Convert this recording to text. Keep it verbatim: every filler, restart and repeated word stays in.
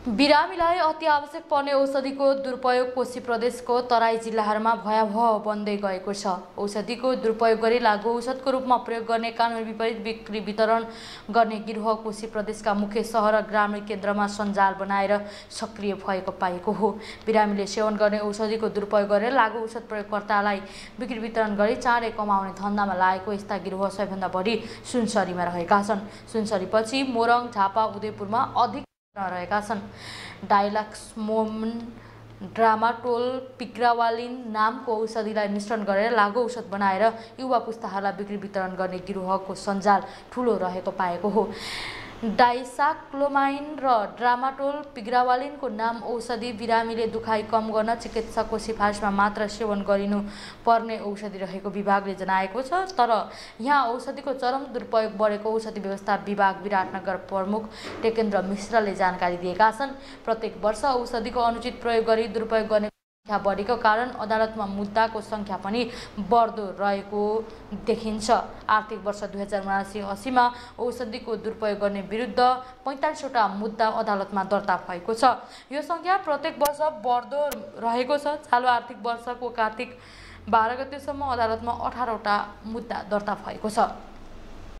बिरामीलाई अति आवश्यक पर्ने औषधिको दुरुपयोग कोशी प्रदेशको तराई जिल्लाहरूमा भयावह बन्दै गएको छ। औषधिको दुरुपयोग गरी लागू औषधको रूपमा प्रयोग गर्ने कानुन विपरीत बिक्री वितरण गर्ने गिरोह कोशी प्रदेशका मुख्य सहर र ग्रामीण केन्द्रमा सञ्जाल बनाएर सक्रिय भएको पाएको हो। बिरामीले सेवन गर्ने औषधिको दुरुपयोग गरेर लागू औषध प्रयोगकर्तालाई बिक्री वितरण गरी चाँडै कमाउने धन्दामा लागेको यस्ता गिरोह सबैभन्दा बढी सुनसरीमा रहेका छन्। सुनसरीपछि मोरङ, झापा, उदयपुरमा अधिक रहेका छन्। डाइलाक्सोमोन ड्रामाटोल पिग्रावालिन नामको औषधिलाई मिश्रण गरेर लागू औषध बनाएर युवा पुस्ताहरूलाई बिक्री वितरण गर्ने गिरोहको सञ्जाल ठूलो रहेको पाएको हो। डाइसाक्लोमाइन र ड्रामाटोल पिग्रावालिनको नाम औषधि बिरामीले दुखाइ कम गर्न चिकित्सकको सिफारिसमा मात्र सेवन गरिनु पर्ने औषधि रहेको विभागले जनाएको छ। तर यहाँ औषधिको चरम दुरुपयोग बढेको औषधि व्यवस्था विभाग विराटनगर प्रमुख टेकेन्द्र मिश्रले जानकारी दिएका छन्। प्रत्येक वर्ष औषधिको अनुचित प्रयोग गरी दुरुपयोग गर्ने संख्या बढेको कारण अदालतमा मुद्दाको संख्या पनि बढ्दो रहेको देखिन्छ। आर्थिक वर्ष दुई हजार उनासी अस्सीमा औषधिको दुरुपयोग गर्ने विरुद्ध पैँतालिसवटा मुद्दा अदालतमा दर्ता भएको छ। यो संख्या प्रत्येक वर्ष बढ्दो रहेको छ। चालु आर्थिक वर्षको कार्तिक बाह्र गतेसम्म अदालतमा अठारवटा मुद्दा दर्ता भएको छ।